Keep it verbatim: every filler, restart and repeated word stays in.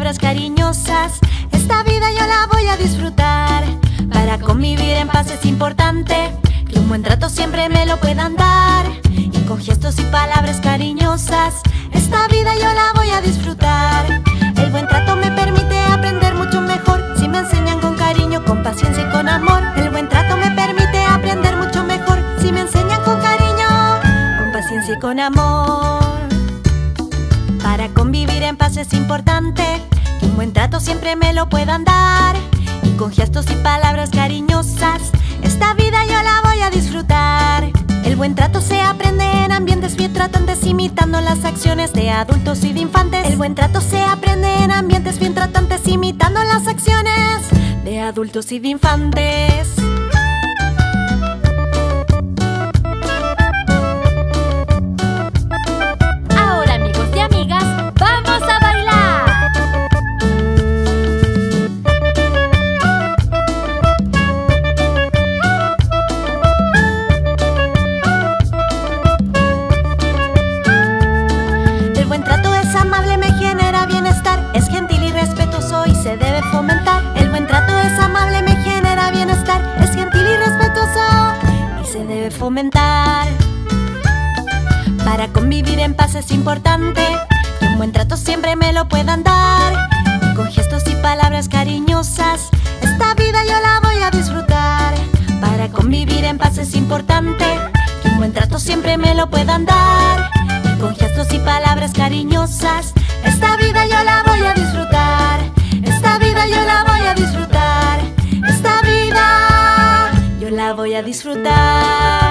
palabras cariñosas. Esta vida yo la voy a disfrutar. Para convivir en paz es importante que un buen trato siempre me lo puedan dar. Y con gestos y palabras cariñosas esta vida yo la voy a disfrutar. El buen trato me permite aprender mucho mejor si me enseñan con cariño, con paciencia y con amor. El buen trato me permite aprender mucho mejor si me enseñan con cariño, con paciencia y con amor. Para convivir en paz es importante que un buen trato siempre me lo puedan dar. Y con gestos y palabras cariñosas esta vida yo la voy a disfrutar. El buen trato se aprende en ambientes bien tratantes, imitando las acciones de adultos y de infantes. El buen trato se aprende en ambientes bien tratantes, imitando las acciones de adultos y de infantes. Ahora, amigos y amigas, ¡vamos a bailar! El buen trato es amable, me genera bienestar. Es gentil y respetuoso y se debe fomentar. El buen trato es amable, me genera bienestar. Es gentil y respetuoso y se debe fomentar. Para convivir en paz es importante que un buen trato siempre me lo puedan dar. Y con gestos y palabras cariñosas esta vida yo la voy a disfrutar. Para convivir en paz es importante que un buen trato siempre me lo puedan dar. Y con gestos y palabras cariñosas esta vida yo la voy a disfrutar. Esta vida yo la voy a disfrutar. Esta vida yo la voy a disfrutar.